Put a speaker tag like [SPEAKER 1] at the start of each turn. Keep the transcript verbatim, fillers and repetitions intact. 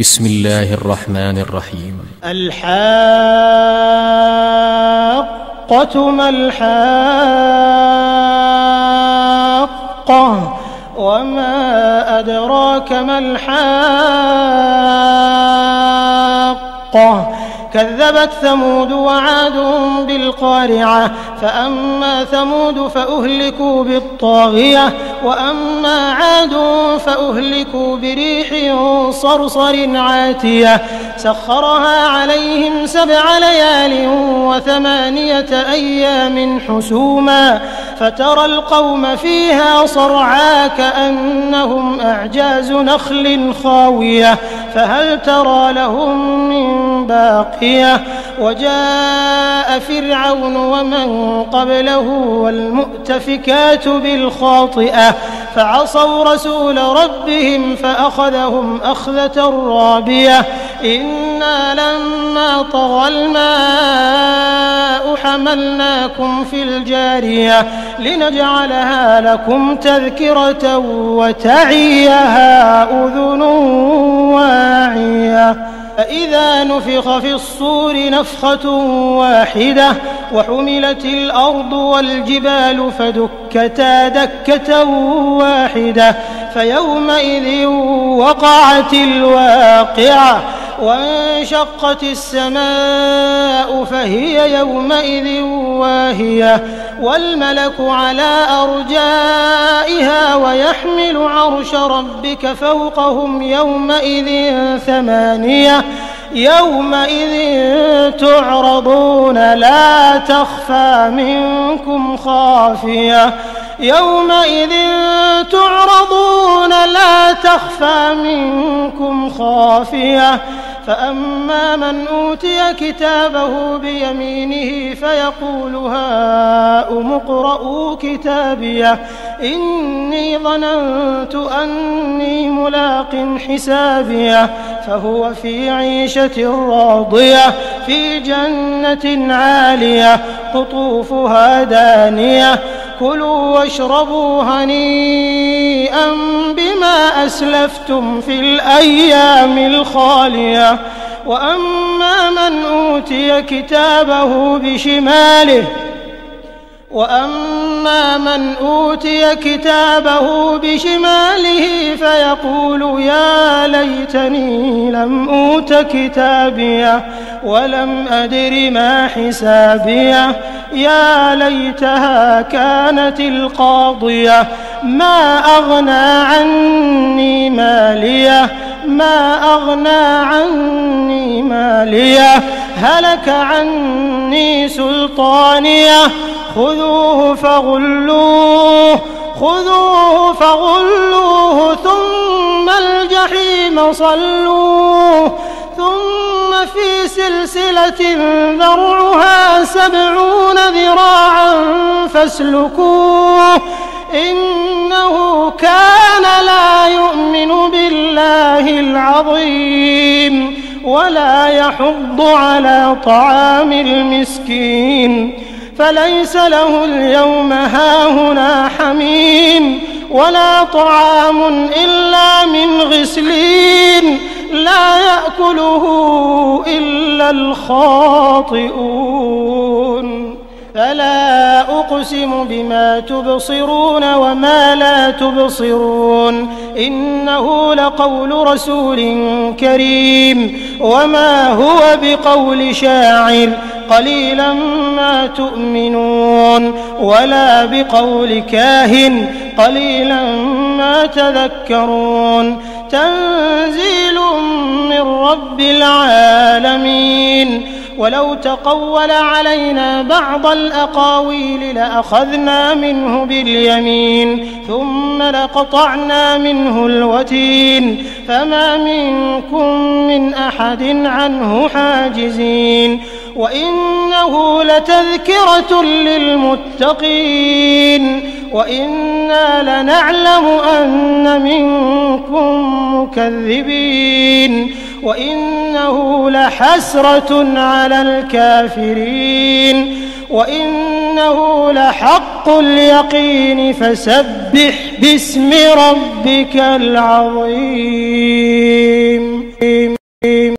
[SPEAKER 1] بسم الله الرحمن الرحيم.
[SPEAKER 2] الحاقة ما الحاقة وما أدراك ما الحاقة كذبت ثمود وعاد بالقارعة فأما ثمود فأهلكوا بالطاغية وأما عاد فأهلكوا بريح صرصر عاتية سخرها عليهم سبع ليال وثمانية أيام حسوما فترى القوم فيها صرعى كأنهم أعجاز نخل خاوية فهل ترى لهم من باقية وجاء فرعون ومن قبله والمؤتفكات بالخاطئة فعصوا رسول ربهم فأخذهم أخذة رابية إنا لما طغى الماء حملناكم في الجارية لنجعلها لكم تذكرة وتعيها أذن واعية فإذا نفخ في الصور نفخة واحدة وحملت الأرض والجبال فدكتا دكة واحدة فيومئذ وقعت الواقعة وانشقت السماء فهي يومئذ واهية والملك على أرجائها ويحمل عرش ربك فوقهم يومئذ ثمانية يومئذ تعرضون لا تخفى منكم خافية يومئذ تعرضون لا تخفى منكم خافية فأما من أوتي كتابه بيمينه فيقول هاؤم اقرءوا كتابيه إني ظننت أني ملاق حسابيه فهو في عيشة راضية في جنة عالية قطوفها دانية كلوا واشربوا هنيئا بما أسلفتم في الأيام الخالية وأما من أوتي كتابه بشماله وأما من أوتي كتابه بشماله فيقول يا ليتني لم أوت كتابيه ولم أدر ما حسابيه يا ليتها كانت القاضية ما أغنى عني ماليه ما أغنى عني ماليه هلك عني سلطانيه خذوه فغلوه خذوه فغلوه ثم الجحيم صلوه ثم في سلسلة ذرعها سبعون ذراعا فاسلكوه إنه كان لا يؤمن بالله العظيم ولا يحض على طعام المسكين فليس له اليوم هاهنا حميم ولا طعام إلا من غسلين لا يأكله إلا الخاطئون فلا أقسم بما تبصرون وما لا تبصرون إنه لقول رسول كريم وما هو بقول شاعر قليلا ما تؤمنون ولا بقول كاهن قليلا ما تذكرون تنزيل من رب العالمين ولو تقول علينا بعض الأقاويل لأخذنا منه باليمين ثم لقطعنا منه الوتين فما منكم من أحد عنه حاجزين وإنه لتذكرة للمتقين وإنا لنعلم أن منكم مكذبين وإنه لحسرة على الكافرين وإنه لحق اليقين فسبح باسم ربك العظيم.